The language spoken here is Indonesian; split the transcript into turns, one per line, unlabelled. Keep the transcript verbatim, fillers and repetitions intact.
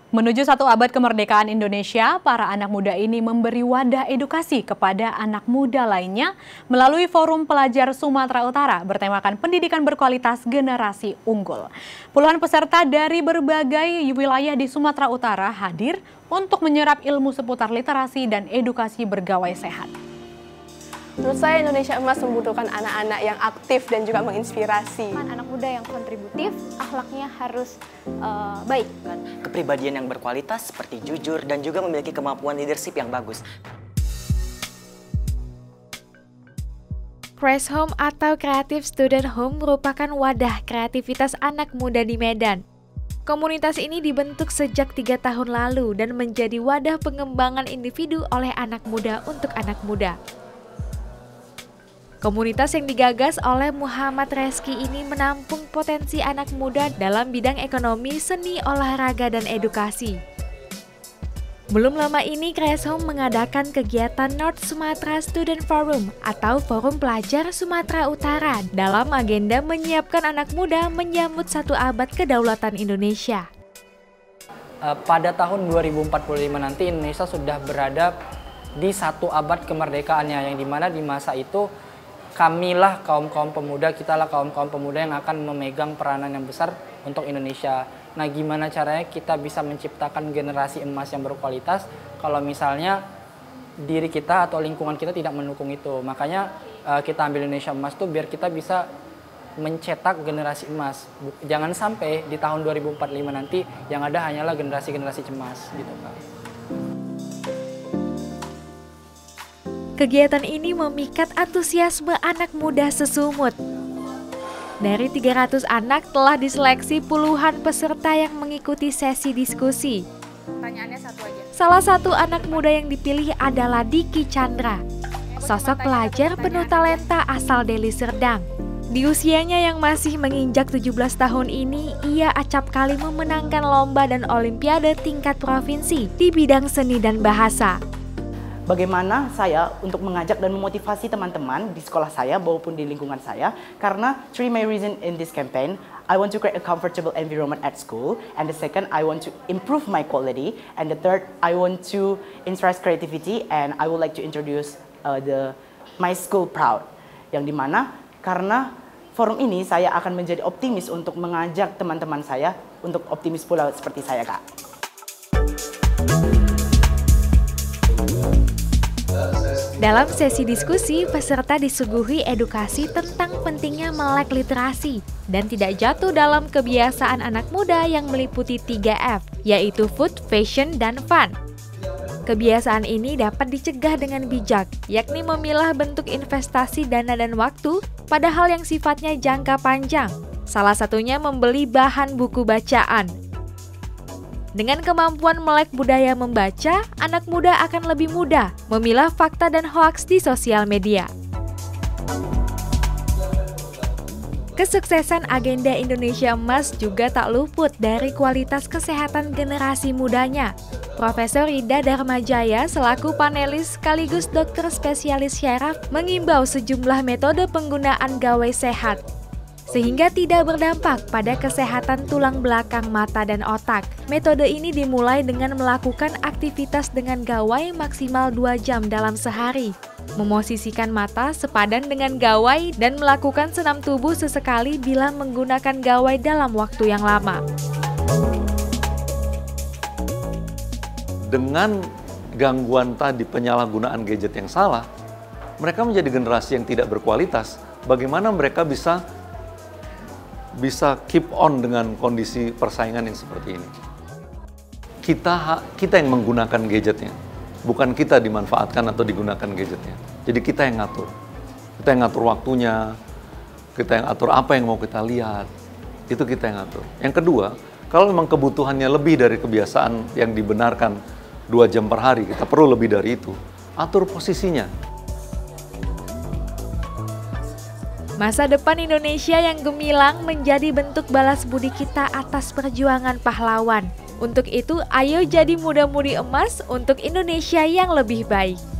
Menuju satu abad kemerdekaan Indonesia, para anak muda ini memberi wadah edukasi kepada anak muda lainnya melalui Forum Pelajar Sumatera Utara bertemakan pendidikan berkualitas generasi unggul. Puluhan peserta dari berbagai wilayah di Sumatera Utara hadir untuk menyerap ilmu seputar literasi dan edukasi bergawai sehat.
Menurut saya Indonesia Emas membutuhkan anak-anak yang aktif dan juga menginspirasi.
Anak muda yang kontributif, akhlaknya harus uh, baik.
Kepribadian yang berkualitas seperti jujur dan juga memiliki kemampuan leadership yang bagus.
Press Home atau Creative Student Home merupakan wadah kreativitas anak muda di Medan. Komunitas ini dibentuk sejak tiga tahun lalu dan menjadi wadah pengembangan individu oleh anak muda untuk anak muda. Komunitas yang digagas oleh Muhammad Reski ini menampung potensi anak muda dalam bidang ekonomi, seni, olahraga, dan edukasi. Belum lama ini, Press Home mengadakan kegiatan North Sumatra Student Forum atau Forum Pelajar Sumatera Utara dalam agenda menyiapkan anak muda menyambut satu abad kedaulatan Indonesia.
Pada tahun dua ribu empat puluh lima nanti Indonesia sudah berada di satu abad kemerdekaannya, yang dimana di masa itu kamilah kaum-kaum pemuda, kitalah kaum-kaum pemuda yang akan memegang peranan yang besar untuk Indonesia. Nah, gimana caranya kita bisa menciptakan generasi emas yang berkualitas kalau misalnya diri kita atau lingkungan kita tidak mendukung itu. Makanya uh, kita ambil Indonesia Emas tuh biar kita bisa mencetak generasi emas. Jangan sampai di tahun dua ribu empat puluh lima nanti yang ada hanyalah generasi-generasi cemas gitu kan.
Kegiatan ini memikat antusiasme anak muda sesumut. Dari tiga ratus anak telah diseleksi puluhan peserta yang mengikuti sesi diskusi.
Pertanyaannya satu aja.
Salah satu anak muda yang dipilih adalah Diki Chandra, sosok pelajar penuh talenta asal Deli Serdang. Di usianya yang masih menginjak tujuh belas tahun ini, ia acap kali memenangkan lomba dan olimpiade tingkat provinsi di bidang seni dan bahasa.
Bagaimana saya untuk mengajak dan memotivasi teman-teman di sekolah saya maupun di lingkungan saya, karena three main reason in this campaign, I want to create a comfortable environment at school, and the second, I want to improve my quality, and the third, I want to inspire creativity, and I would like to introduce uh, the my school proud, yang dimana karena forum ini saya akan menjadi optimis untuk mengajak teman-teman saya untuk optimis pula seperti saya, Kak.
Dalam sesi diskusi, peserta disuguhi edukasi tentang pentingnya melek literasi dan tidak jatuh dalam kebiasaan anak muda yang meliputi tiga F, yaitu food, fashion, dan fun. Kebiasaan ini dapat dicegah dengan bijak, yakni memilah bentuk investasi dana dan waktu pada hal yang sifatnya jangka panjang. Salah satunya membeli bahan buku bacaan. Dengan kemampuan melek budaya membaca, anak muda akan lebih mudah memilah fakta dan hoaks di sosial media. Kesuksesan agenda Indonesia Emas juga tak luput dari kualitas kesehatan generasi mudanya. Profesor Ida Darmajaya selaku panelis sekaligus dokter spesialis syaraf mengimbau sejumlah metode penggunaan gawai sehat sehingga tidak berdampak pada kesehatan tulang belakang, mata, dan otak. Metode ini dimulai dengan melakukan aktivitas dengan gawai maksimal dua jam dalam sehari, memosisikan mata sepadan dengan gawai, dan melakukan senam tubuh sesekali bila menggunakan gawai dalam waktu yang lama.
Dengan gangguan tadi, penyalahgunaan gadget yang salah, mereka menjadi generasi yang tidak berkualitas. Bagaimana mereka bisa bisa keep on dengan kondisi persaingan yang seperti ini? Kita kita yang menggunakan gadgetnya, bukan kita dimanfaatkan atau digunakan gadgetnya. Jadi kita yang ngatur. Kita yang ngatur waktunya, kita yang atur apa yang mau kita lihat, itu kita yang ngatur. Yang kedua, kalau memang kebutuhannya lebih dari kebiasaan yang dibenarkan dua jam per hari, kita perlu lebih dari itu, atur posisinya.
Masa depan Indonesia yang gemilang menjadi bentuk balas budi kita atas perjuangan pahlawan. Untuk itu, ayo jadi muda-mudi emas untuk Indonesia yang lebih baik.